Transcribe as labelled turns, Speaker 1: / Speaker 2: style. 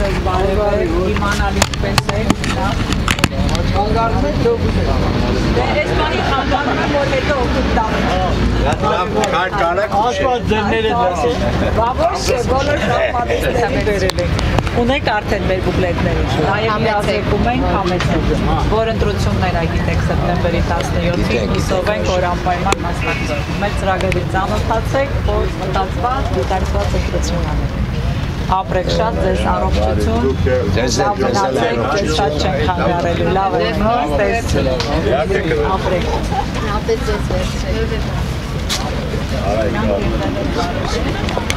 Speaker 1: եք բարևեք, իմանալի պես եք, նա։ Դες բանի խանգարում եմ, որ հետո օգուտ տամ։
Speaker 2: Աստված ձերները դասել։
Speaker 1: Բա ոչ է, բոլոր շապատիստների բերել ենք։ Ունեք արդեն մեր բուկլետներին, նաև իրազեկում ենք համեցում, որ ընտրություններ այգիտեք սեպտեմբերի 17-ին, հուսով ենք, որ անպայման մասնակցում։ Մեր ծրագրերից ծանոթացեք, որ մտածված, դիտարկված ընտրություն անեք։ Ապրեք շատ, ձեզ առողջություն, լավ մնացեք, ձեզ շատ չենք խանգարելու, լավ եք, ապրեք։
Speaker 3: Ապրեք ձեզ վերջը։